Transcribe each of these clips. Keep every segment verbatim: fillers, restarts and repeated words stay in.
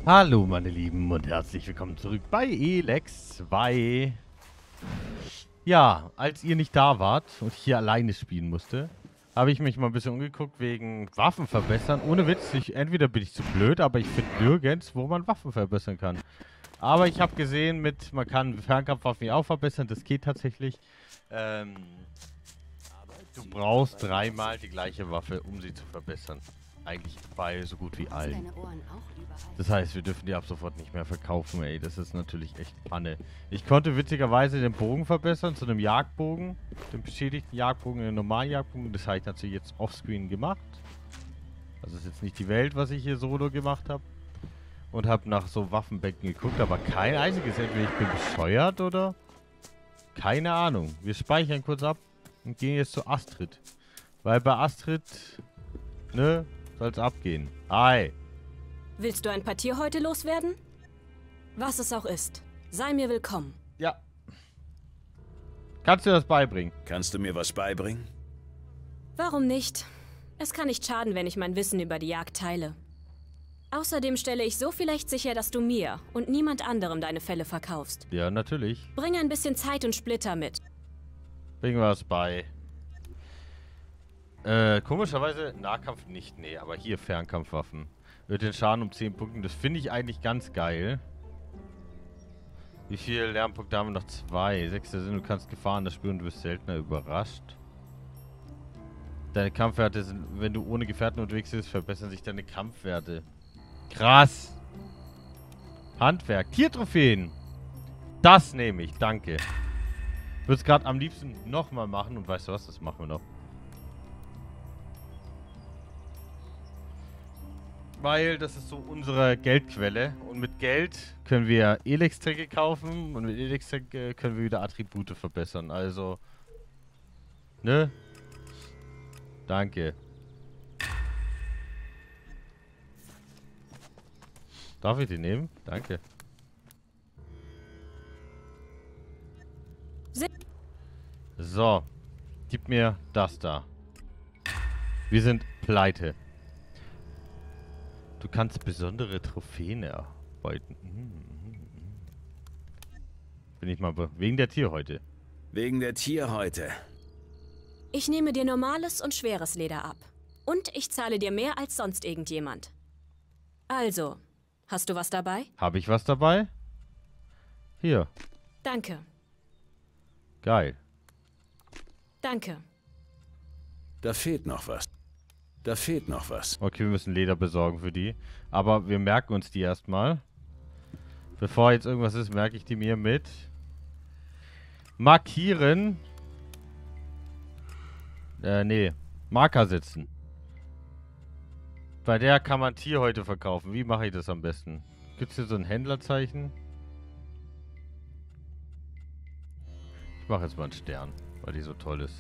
Hallo meine Lieben und herzlich willkommen zurück bei Elex zwei. Ja, als ihr nicht da wart und ich hier alleine spielen musste, habe ich mich mal ein bisschen umgeguckt wegen Waffen verbessern. Ohne Witz, ich, entweder bin ich zu blöd, aber ich finde nirgends, wo man Waffen verbessern kann. Aber ich habe gesehen, mit man kann Fernkampfwaffen ja auch verbessern, das geht tatsächlich. Ähm, du brauchst dreimal die gleiche Waffe, um sie zu verbessern. Eigentlich bei so gut wie allen. Das heißt, wir dürfen die ab sofort nicht mehr verkaufen, ey. Das ist natürlich echt Panne. Ich konnte witzigerweise den Bogen verbessern zu einem Jagdbogen. Den beschädigten Jagdbogen in einen normalen Jagdbogen. Das habe ich natürlich jetzt offscreen gemacht. Also ist jetzt nicht die Welt, was ich hier solo gemacht habe. Und habe nach so Waffenbänken geguckt, aber kein einziges. Entweder ich bin bescheuert oder... Keine Ahnung. Wir speichern kurz ab und gehen jetzt zu Astrid. Weil bei Astrid, ne, soll's abgehen. Hi. Willst du ein paar Tier heute loswerden? Was es auch ist, sei mir willkommen. Ja. Kannst du das beibringen? Kannst du mir was beibringen? Warum nicht? Es kann nicht schaden, wenn ich mein Wissen über die Jagd teile. Außerdem stelle ich so vielleicht sicher, dass du mir und niemand anderem deine Felle verkaufst. Ja, natürlich. Bring ein bisschen Zeit und Splitter mit. Bringen wir was bei. Äh, komischerweise Nahkampf nicht, nee, aber hier Fernkampfwaffen. Wird den Schaden um zehn Punkten, das finde ich eigentlich ganz geil. Wie viele Lernpunkte haben wir noch? Zwei. Sechster Sinn, du kannst Gefahren das spüren, du wirst seltener überrascht. Deine Kampfwerte sind, wenn du ohne Gefährten unterwegs bist, verbessern sich deine Kampfwerte. Krass. Handwerk, Tiertrophäen. Das nehme ich, danke. Ich würde es gerade am liebsten nochmal machen und weißt du was, das machen wir noch. Weil das ist so unsere Geldquelle. Und mit Geld können wir Elex-Tränke kaufen. Und mit Elex-Tränke können wir wieder Attribute verbessern. Also, ne? Danke. Darf ich die nehmen? Danke. So. Gib mir das da. Wir sind pleite. Du kannst besondere Trophäen erarbeiten. Bin ich mal wegen der Tierhäute. Wegen der Tierhäute. Ich nehme dir normales und schweres Leder ab. Und ich zahle dir mehr als sonst irgendjemand. Also, hast du was dabei? Habe ich was dabei? Hier. Danke. Geil. Danke. Da fehlt noch was. Da fehlt noch was. Okay, wir müssen Leder besorgen für die. Aber wir merken uns die erstmal. Bevor jetzt irgendwas ist, merke ich die mir mit. Markieren. Äh, nee. Marker setzen. Bei der kann man Tierhäute verkaufen. Wie mache ich das am besten? Gibt es hier so ein Händlerzeichen? Ich mache jetzt mal einen Stern, weil die so toll ist.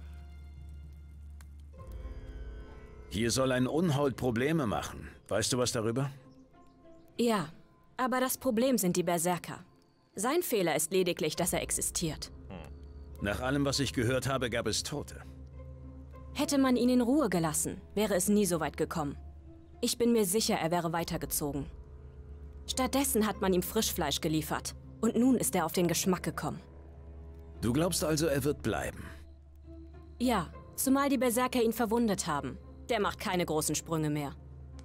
Hier soll ein Unhold Probleme machen. Weißt du was darüber? Ja, aber das Problem sind die Berserker. Sein Fehler ist lediglich, dass er existiert. Nach allem, was ich gehört habe, gab es Tote. Hätte man ihn in Ruhe gelassen, wäre es nie so weit gekommen. Ich bin mir sicher, er wäre weitergezogen. Stattdessen hat man ihm Frischfleisch geliefert. Und nun ist er auf den Geschmack gekommen. Du glaubst also, er wird bleiben? Ja, zumal die Berserker ihn verwundet haben. Der macht keine großen Sprünge mehr.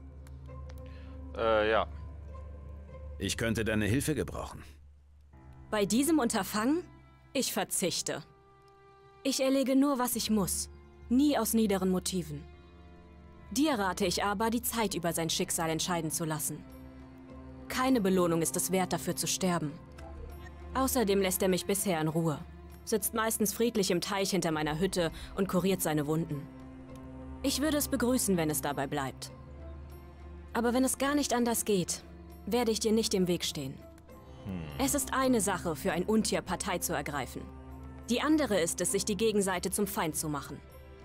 Äh, ja. Ich könnte deine Hilfe gebrauchen. Bei diesem Unterfangen? Ich verzichte. Ich erlege nur, was ich muss. Nie aus niederen Motiven. Dir rate ich aber, die Zeit über sein Schicksal entscheiden zu lassen. Keine Belohnung ist es wert, dafür zu sterben. Außerdem lässt er mich bisher in Ruhe. Sitzt meistens friedlich im Teich hinter meiner Hütte und kuriert seine Wunden. Ich würde es begrüßen, wenn es dabei bleibt. Aber wenn es gar nicht anders geht, werde ich dir nicht im Weg stehen. Hm. Es ist eine Sache, für ein Untier Partei zu ergreifen. Die andere ist es, sich die Gegenseite zum Feind zu machen.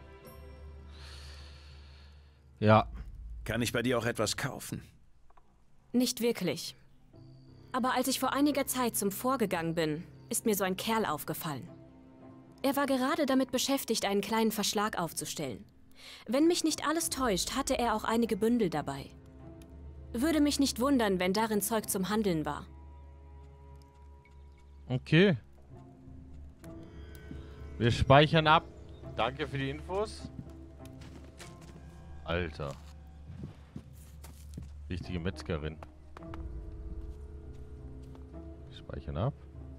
Ja. Kann ich bei dir auch etwas kaufen? Nicht wirklich. Aber als ich vor einiger Zeit zum Fort gegangen bin, ist mir so ein Kerl aufgefallen. Er war gerade damit beschäftigt, einen kleinen Verschlag aufzustellen. Wenn mich nicht alles täuscht, hatte er auch einige Bündel dabei. Würde mich nicht wundern, wenn darin Zeug zum Handeln war. Okay. Wir speichern ab. Danke für die Infos. Alter. Richtige Metzgerin. Speichern ab.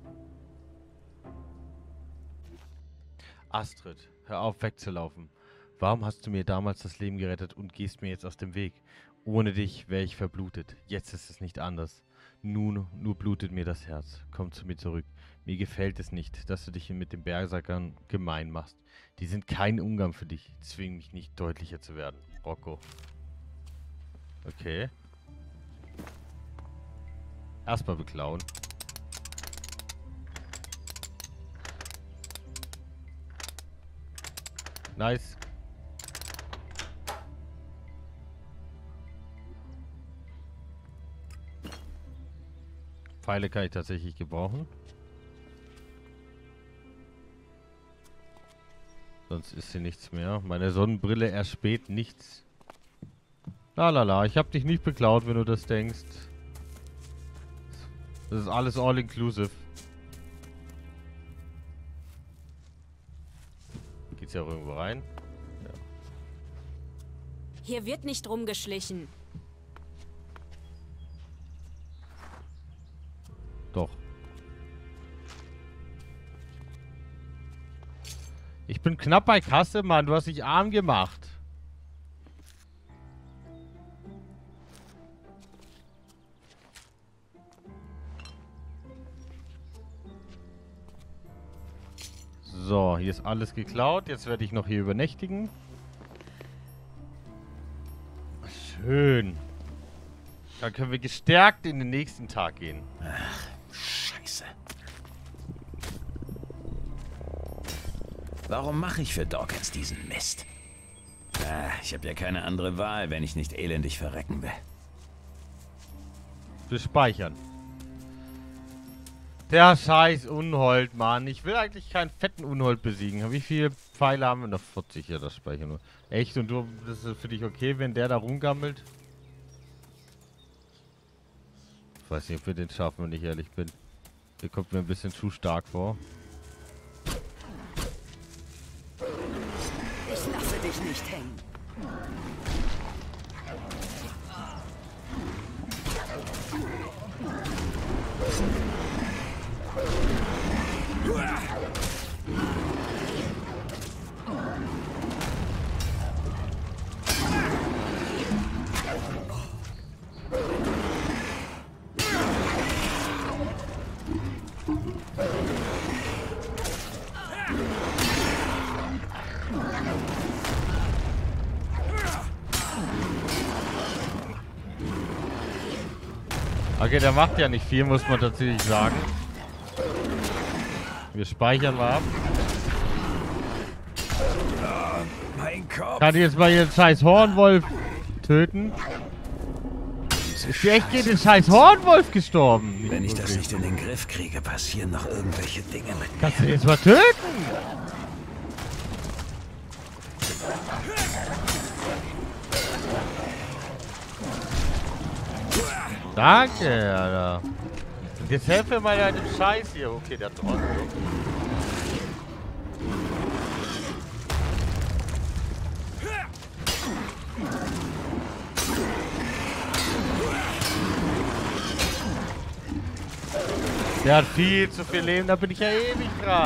Astrid, hör auf wegzulaufen. Warum hast du mir damals das Leben gerettet und gehst mir jetzt aus dem Weg? Ohne dich wäre ich verblutet. Jetzt ist es nicht anders. Nun, nur blutet mir das Herz. Komm zu mir zurück. Mir gefällt es nicht, dass du dich mit den Berserkern gemein machst. Die sind kein Umgang für dich. Zwing mich nicht, deutlicher zu werden. Rocco. Okay. Erstmal beklauen. Nice. Pfeile kann ich tatsächlich gebrauchen. Sonst ist hier nichts mehr. Meine Sonnenbrille erspäht nichts. Lalala, ich hab dich nicht beklaut, wenn du das denkst. Das ist alles all-inclusive. Geht's ja auch irgendwo rein? Ja. Hier wird nicht rumgeschlichen. Doch. Ich bin knapp bei Kasse, Mann. Du hast dich arm gemacht. So, hier ist alles geklaut. Jetzt werde ich noch hier übernächtigen. Schön. Dann können wir gestärkt in den nächsten Tag gehen. Ach, Scheiße. Warum mache ich für Dawkins diesen Mist? Ah, ich habe ja keine andere Wahl, wenn ich nicht elendig verrecken will. Wir speichern. Der scheiß Unhold, Mann. Ich will eigentlich keinen fetten Unhold besiegen. Wie viele Pfeile haben wir noch? vierzig, ja, das speichern nur. Echt? Und du, das ist für dich okay, wenn der da rumgammelt? Ich weiß nicht, ob wir den schaffen, wenn ich ehrlich bin. Der kommt mir ein bisschen zu stark vor. Ich lasse dich nicht hängen. Okay, der macht ja nicht viel, muss man tatsächlich sagen. Wir speichern mal ab. Mein Kopf. Kann ich jetzt mal ihren scheiß Hornwolf töten? Ist die echt gegen den scheiß Hornwolf gestorben? Nicht Wenn ich das wirklich. nicht in den Griff kriege, passieren noch irgendwelche Dinge mit mir. Kannst du den jetzt mal töten? Danke, Alter. Und jetzt helfen wir mal an dem Scheiß hier. Okay, der hat Trottel. Der hat viel zu viel Leben, da bin ich ja ewig dran.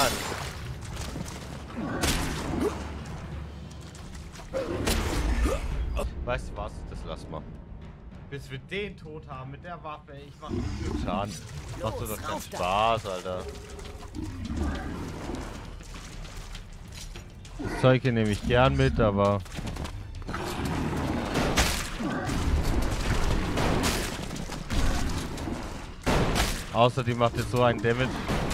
Weißt du was? Das lass mal. Bis wir den tot haben mit der Waffe, ich mach nicht viel Schaden. Macht doch keinen Spaß, Alter. Das Zeug hier nehme ich gern mit, aber... Außerdem macht jetzt so einen Damage.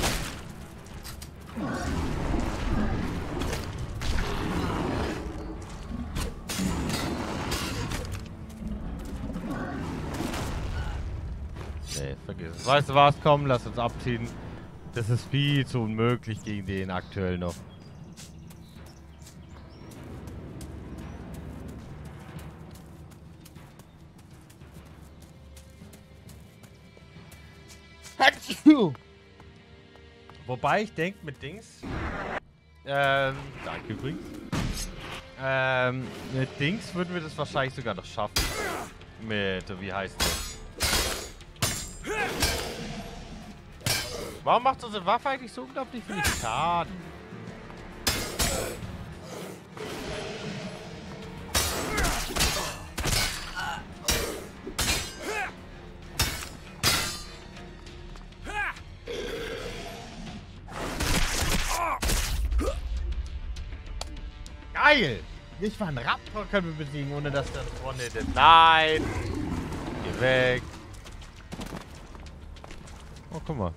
Nee, vergiss es. Weißt du was? Komm, lass uns abziehen. Das ist viel zu unmöglich gegen den aktuell noch. Wobei ich denke, mit Dings. Ähm, danke übrigens. Ähm, mit Dings würden wir das wahrscheinlich sogar noch schaffen. Mit, wie heißt das? Warum macht unsere Waffe eigentlich so unglaublich viel Schaden? Geil! Nicht mal einen Raptor können wir besiegen, ohne dass das vorne ist. Nein! Geh weg! Oh, guck mal.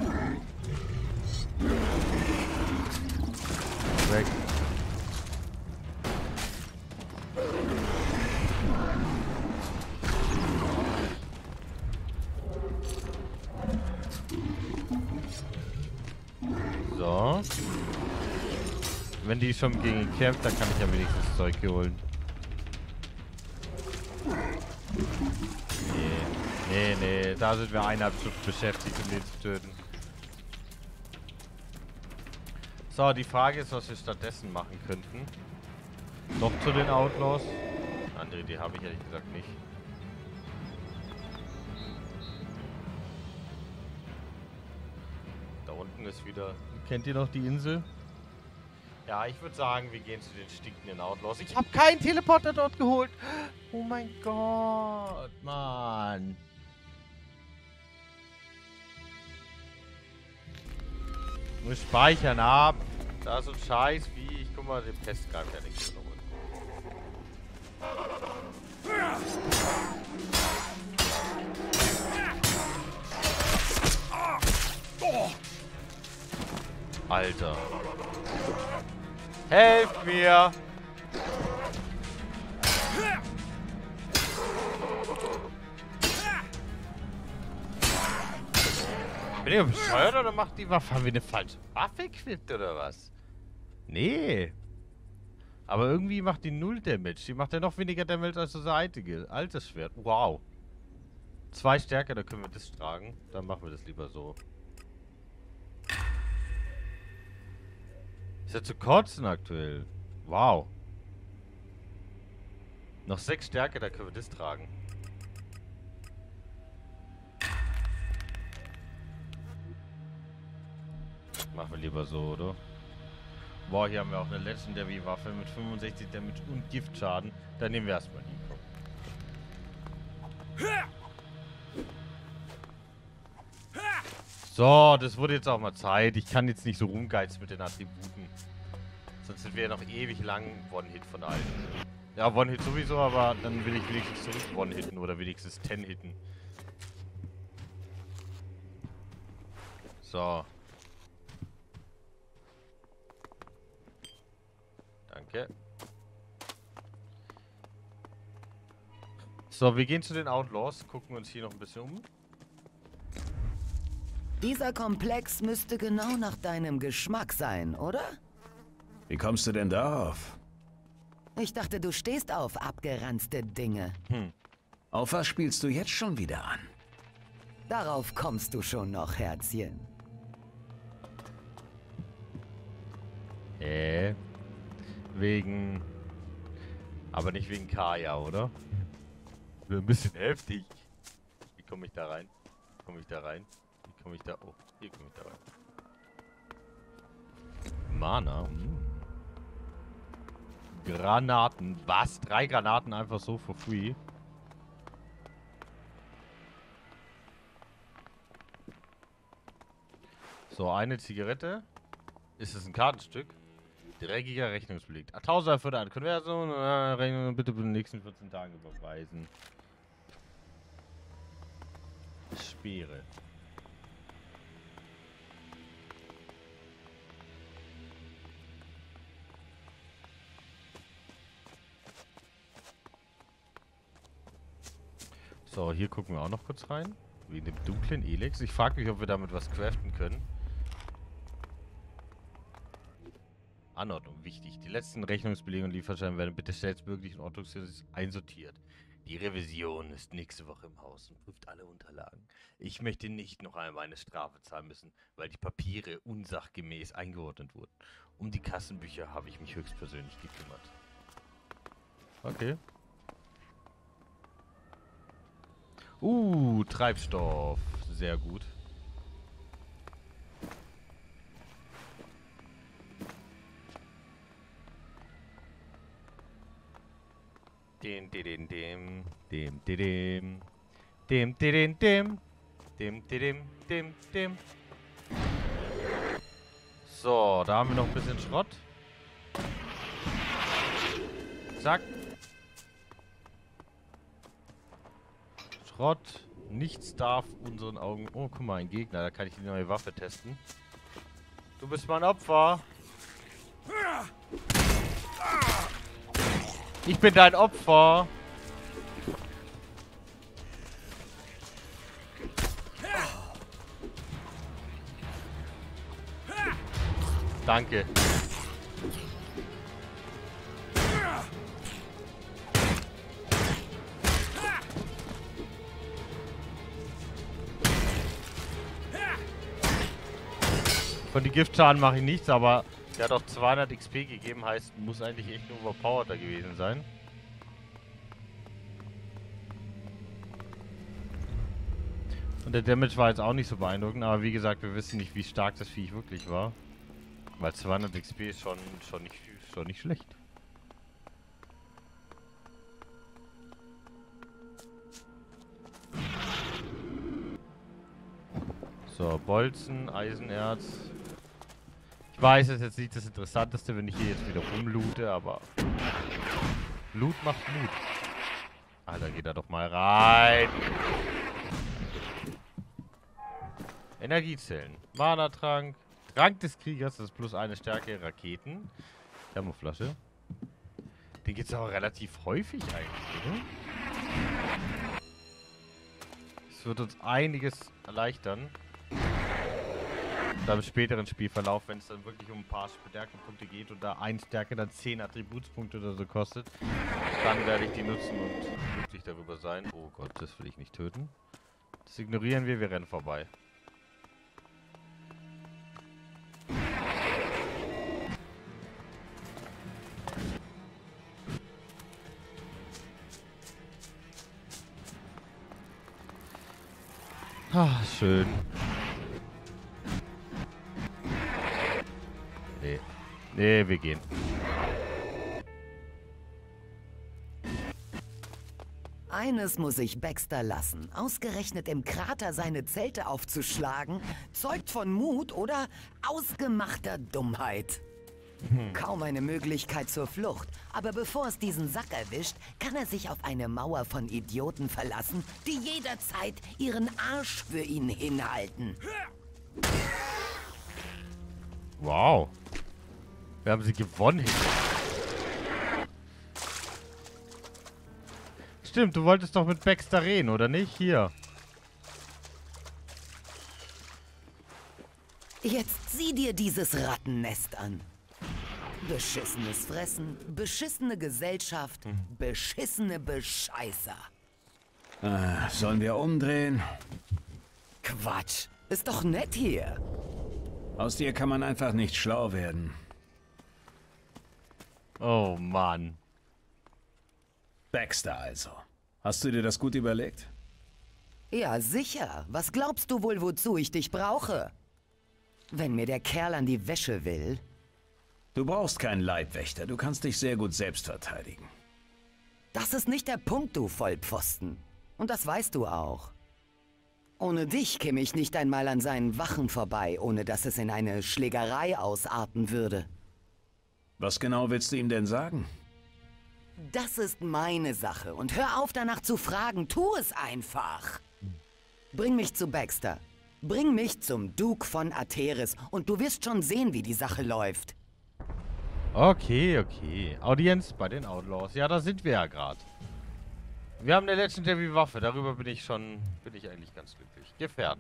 Weg. So. Wenn die schon gegen ihn kämpft, dann kann ich ja wenigstens Zeug holen. Nee, nee, nee. Da sind wir eineinhalb Stunden beschäftigt, um den zu töten. So, die Frage ist, was wir stattdessen machen könnten. Doch zu den Outlaws. Eine andere Idee habe ich ehrlich gesagt nicht. Da unten ist wieder... Kennt ihr noch die Insel? Ja, ich würde sagen, wir gehen zu den stinkenden Outlaws. Ich habe keinen Teleporter dort geholt. Oh mein Gott, Mann. Wir speichern ab. Da ist so ein Scheiß wie... Ich guck mal, den Pest greift ja nichts mehr holen. Alter. Helft mir! Bin ich bescheuert oder macht die Waffe? Haben wir eine falsche Waffe equipped oder was? Nee. Aber irgendwie macht die null Damage. Die macht ja noch weniger Damage als das einzige. Altes Schwert. Wow. Zwei Stärke, da können wir das tragen. Dann machen wir das lieber so. Ist ja zu kotzen aktuell. Wow. Noch sechs Stärke, da können wir das tragen. Machen wir lieber so, oder? Boah, hier haben wir auch eine Legendary-Waffe mit fünfundsechzig Damage und Giftschaden. Dann nehmen wir erstmal die. So, das wurde jetzt auch mal Zeit. Ich kann jetzt nicht so rumgeizen mit den Attributen. Sonst sind wir ja noch ewig lang One-Hit von allen. Ja, One-Hit sowieso, aber dann will ich wenigstens zurück One-Hitten oder wenigstens Ten-Hitten. So. Danke. So, wir gehen zu den Outlaws, gucken uns hier noch ein bisschen um. Dieser Komplex müsste genau nach deinem Geschmack sein, oder? Wie kommst du denn darauf? Ich dachte, du stehst auf abgeranzte Dinge. Hm. Auf was spielst du jetzt schon wieder an? Darauf kommst du schon noch, Herzchen. Äh. Wegen... Aber nicht wegen Kaya, oder? Wäre ein bisschen heftig. Wie komme ich da rein? Wie komme ich da rein? Wie komme ich da... Oh, hier komme ich da rein. Mana. Hm. Granaten. Was? Drei Granaten einfach so for free? So, eine Zigarette. Ist es ein Kartenstück? Dreckiger Rechnungsbeleg. tausend für eine Konversion. Äh, Rechnung bitte in den nächsten vierzehn Tagen überweisen. Speere. So, hier gucken wir auch noch kurz rein. Wegen dem dunklen Elex. Ich frage mich, ob wir damit was craften können. Anordnung, wichtig. Die letzten Rechnungsbelege und Lieferscheine werden bitte schnellstmöglich in Ordnung einsortiert. Die Revision ist nächste Woche im Haus und prüft alle Unterlagen. Ich möchte nicht noch einmal eine Strafe zahlen müssen, weil die Papiere unsachgemäß eingeordnet wurden. Um die Kassenbücher habe ich mich höchstpersönlich gekümmert. Okay. Uh, Treibstoff. Sehr gut. Dem, dem, dem, dem, dem, dem, dem, dem, dem, dem, dem, dem, dem. So, da haben wir noch ein bisschen Schrott. Zack. Schrott. Nichts darf unseren Augen... Oh, guck mal, ein Gegner. Da kann ich die neue Waffe testen. Du bist mein Opfer. Ich bin dein Opfer. Danke. Von die Giftschaden mache ich nichts, aber der hat auch zweihundert X P gegeben, heißt, muss eigentlich echt nur overpowerter gewesen sein. Und der Damage war jetzt auch nicht so beeindruckend, aber wie gesagt, wir wissen nicht, wie stark das Viech wirklich war. Weil zweihundert X P ist schon, schon, nicht, schon nicht schlecht. So, Bolzen, Eisenerz. Ich weiß, es ist jetzt nicht das Interessanteste, wenn ich hier jetzt wieder rumloote, aber Loot macht Mut. Alter, geht da doch mal rein. Energiezellen, Mana-Trank, Trank des Kriegers, das ist plus eine Stärke, Raketen, Thermoflasche. Den gibt es auch relativ häufig eigentlich, oder? Das wird uns einiges erleichtern. Im späteren Spielverlauf, wenn es dann wirklich um ein paar Stärkepunkte geht und da eine Stärke dann zehn Attributspunkte oder so kostet, dann werde ich die nutzen und glücklich darüber sein. Oh Gott, das will ich nicht töten. Das ignorieren wir, wir rennen vorbei. Ah, schön. Nee. Nee, wir gehen. Eines muss ich Baxter lassen. Ausgerechnet im Krater seine Zelte aufzuschlagen, zeugt von Mut oder ausgemachter Dummheit. Hm. Kaum eine Möglichkeit zur Flucht. Aber bevor es diesen Sack erwischt, kann er sich auf eine Mauer von Idioten verlassen, die jederzeit ihren Arsch für ihn hinhalten. Wow. Wir haben sie gewonnen. Stimmt, du wolltest doch mit Baxter reden, oder nicht? Hier. Jetzt sieh dir dieses Rattennest an. Beschissenes Fressen, beschissene Gesellschaft, hm. beschissene Bescheißer. Ah, sollen wir umdrehen? Quatsch, ist doch nett hier. Aus dir kann man einfach nicht schlau werden. Oh Mann. Baxter also. Hast du dir das gut überlegt? Ja, sicher. Was glaubst du wohl, wozu ich dich brauche? Wenn mir der Kerl an die Wäsche will... Du brauchst keinen Leibwächter. Du kannst dich sehr gut selbst verteidigen. Das ist nicht der Punkt, du Vollpfosten. Und das weißt du auch. Ohne dich käme ich nicht einmal an seinen Wachen vorbei, ohne dass es in eine Schlägerei ausarten würde. Was genau willst du ihm denn sagen? Das ist meine Sache und hör auf danach zu fragen, tu es einfach. Bring mich zu Baxter. Bring mich zum Duke von Ateris und du wirst schon sehen, wie die Sache läuft. Okay, okay. Audienz bei den Outlaws. Ja, da sind wir ja gerade. Wir haben eine Legendary Waffe. Darüber bin ich schon, bin ich eigentlich ganz glücklich. Gefährten.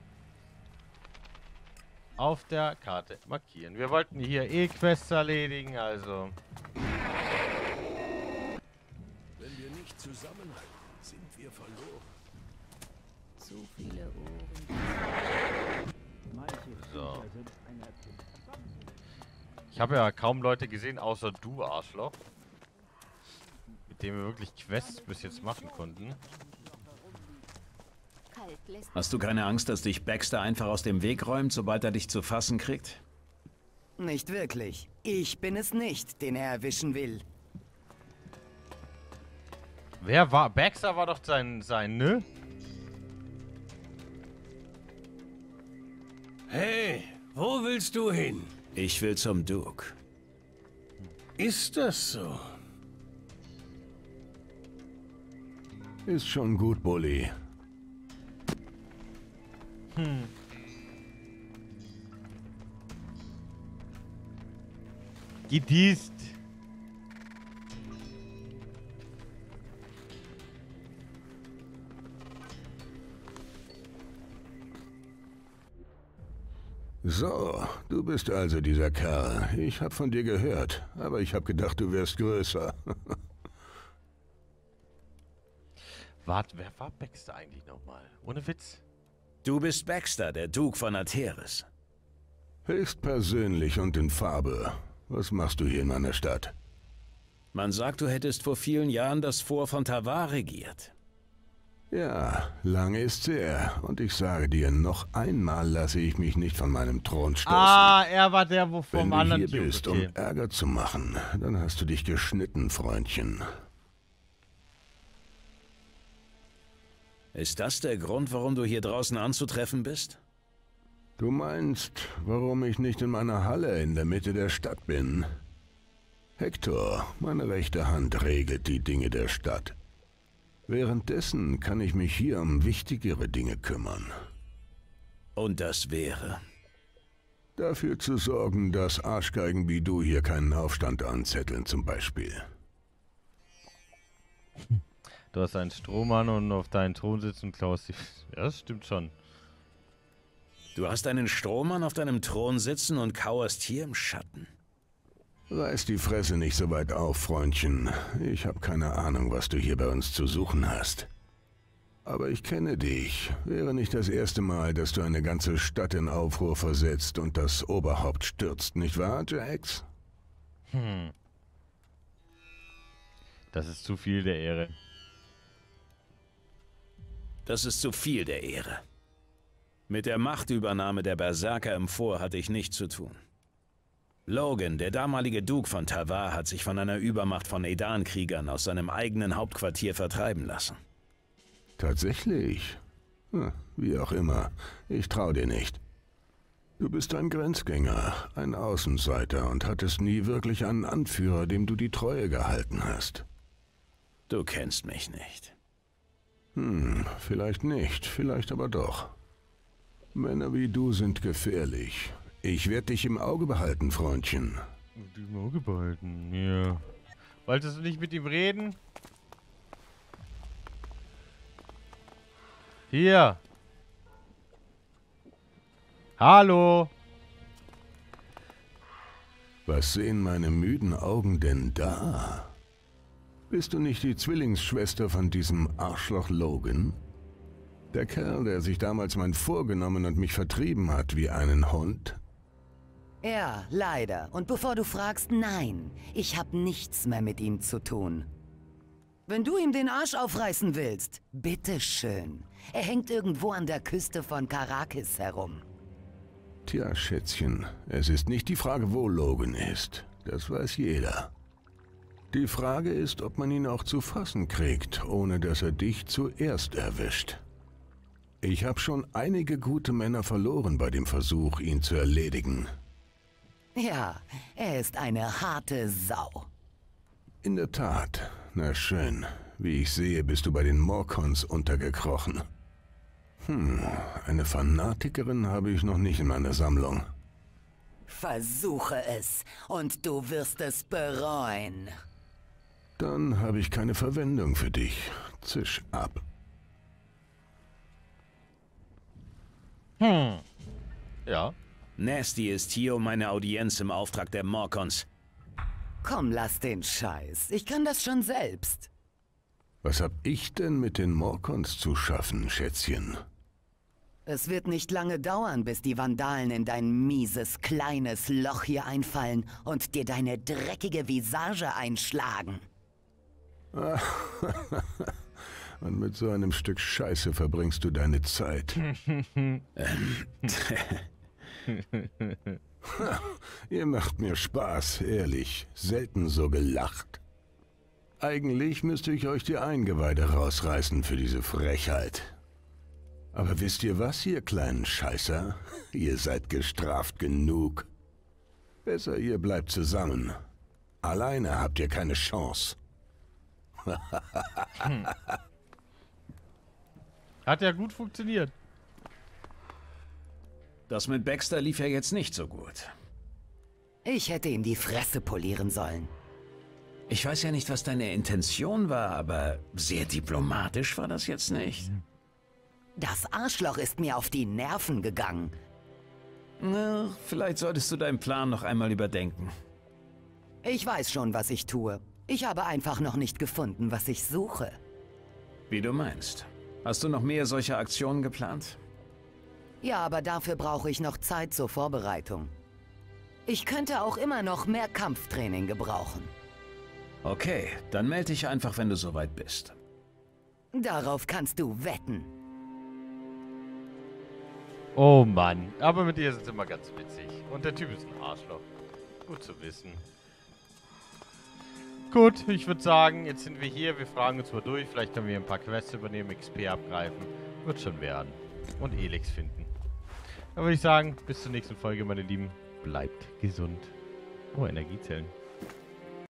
Auf der Karte markieren. Wir wollten hier eh Quests erledigen, also... Wenn wir nicht zusammenhalten, sind wir verloren. Zu viele Ohren. So. Ich habe ja kaum Leute gesehen, außer du, Arschloch. Mit dem wir wirklich Quests bis jetzt machen konnten. Hast du keine Angst, dass dich Baxter einfach aus dem Weg räumt, sobald er dich zu fassen kriegt? Nicht wirklich. Ich bin es nicht, den er erwischen will. Wer war? Baxter war doch sein, sein, ne? Hey, wo willst du hin? Ich will zum Duke. Ist das so? Ist schon gut, Bully. Hm. Gedießt. So, du bist also dieser Kerl. Ich hab von dir gehört, aber ich hab gedacht, du wärst größer. Warte, wer war Baxter eigentlich nochmal? Ohne Witz. Du bist Baxter, der Duke von Ateris. Höchstpersönlich und in Farbe. Was machst du hier in meiner Stadt? Man sagt, du hättest vor vielen Jahren das Fort von Tavar regiert. Ja, lange ist's her. Und ich sage dir, noch einmal lasse ich mich nicht von meinem Thron stoßen. Ah, er war der, wo vom Wenn du anderen hier Typ, bist, okay. um Ärger zu machen, dann hast du dich geschnitten, Freundchen. Ist das der Grund, warum du hier draußen anzutreffen bist? Du meinst, warum ich nicht in meiner Halle in der Mitte der Stadt bin? Hector, meine rechte Hand, regelt die Dinge der Stadt. Währenddessen kann ich mich hier um wichtigere Dinge kümmern. Und das wäre? Dafür zu sorgen, dass Arschgeigen wie du hier keinen Aufstand anzetteln, zum Beispiel. Du hast einen Strohmann und auf deinen Thron sitzen und klaust die... Ja, das stimmt schon. Du hast einen Strohmann auf deinem Thron sitzen und kauerst hier im Schatten. Reiß die Fresse nicht so weit auf, Freundchen. Ich habe keine Ahnung, was du hier bei uns zu suchen hast. Aber ich kenne dich. Wäre nicht das erste Mal, dass du eine ganze Stadt in Aufruhr versetzt und das Oberhaupt stürzt, nicht wahr, Jax? Hm. Das ist zu viel der Ehre. Das ist zu viel der Ehre. Mit der Machtübernahme der Berserker im Fort hatte ich nichts zu tun. Logan, der damalige Duke von Tavar, hat sich von einer Übermacht von Edan-Kriegern aus seinem eigenen Hauptquartier vertreiben lassen. Tatsächlich? Hm, wie auch immer. Ich trau dir nicht. Du bist ein Grenzgänger, ein Außenseiter und hattest nie wirklich einen Anführer, dem du die Treue gehalten hast. Du kennst mich nicht. Hm, vielleicht nicht, vielleicht aber doch. Männer wie du sind gefährlich. Ich werde dich im Auge behalten, Freundchen. Im Auge behalten, ja. Wolltest du nicht mit ihm reden? Hier. Hallo. Was sehen meine müden Augen denn da? Bist du nicht die Zwillingsschwester von diesem Arschloch Logan? Der Kerl, der sich damals mein vorgenommen und mich vertrieben hat wie einen Hund? Ja, leider. Und bevor du fragst, nein. Ich hab nichts mehr mit ihm zu tun. Wenn du ihm den Arsch aufreißen willst, bitteschön. Er hängt irgendwo an der Küste von Karakis herum. Tja, Schätzchen, es ist nicht die Frage, wo Logan ist. Das weiß jeder. Die Frage ist, ob man ihn auch zu fassen kriegt, ohne dass er dich zuerst erwischt. Ich habe schon einige gute Männer verloren bei dem Versuch, ihn zu erledigen. Ja, er ist eine harte Sau. In der Tat. Na schön. Wie ich sehe, bist du bei den Morcons untergekrochen. Hm, eine Fanatikerin habe ich noch nicht in meiner Sammlung. Versuche es, und du wirst es bereuen. Dann habe ich keine Verwendung für dich. Zisch ab. Hm. Ja. Nasty ist hier um eine Audienz im Auftrag der Morcons. Komm, lass den Scheiß. Ich kann das schon selbst. Was hab ich denn mit den Morkons zu schaffen, Schätzchen? Es wird nicht lange dauern, bis die Vandalen in dein mieses, kleines Loch hier einfallen und dir deine dreckige Visage einschlagen. Und mit so einem Stück Scheiße verbringst du deine Zeit. Ihr macht mir Spaß, ehrlich. Selten so gelacht. Eigentlich müsste ich euch die Eingeweide rausreißen für diese Frechheit. Aber wisst ihr was, ihr kleinen Scheißer? Ihr seid gestraft genug. Besser, ihr bleibt zusammen. Alleine habt ihr keine Chance. hm. Hat ja gut funktioniert. Das mit Baxter lief ja jetzt nicht so gut. Ich hätte ihm die Fresse polieren sollen. Ich weiß ja nicht, was deine Intention war, aber sehr diplomatisch war das jetzt nicht. Das Arschloch ist mir auf die Nerven gegangen. Na, vielleicht solltest du deinen Plan noch einmal überdenken. Ich weiß schon, was ich tue. Ich habe einfach noch nicht gefunden, was ich suche. Wie du meinst. Hast du noch mehr solcher Aktionen geplant? Ja, aber dafür brauche ich noch Zeit zur Vorbereitung. Ich könnte auch immer noch mehr Kampftraining gebrauchen. Okay, dann melde dich einfach, wenn du soweit bist. Darauf kannst du wetten. Oh Mann, aber mit dir ist es immer ganz witzig. Und der Typ ist ein Arschloch. Gut zu wissen. Gut, ich würde sagen, jetzt sind wir hier, wir fragen uns mal durch. Vielleicht können wir ein paar Quests übernehmen, X P abgreifen. Wird schon werden. Und Elex finden. Dann würde ich sagen, bis zur nächsten Folge, meine Lieben. Bleibt gesund. Oh, Energiezellen.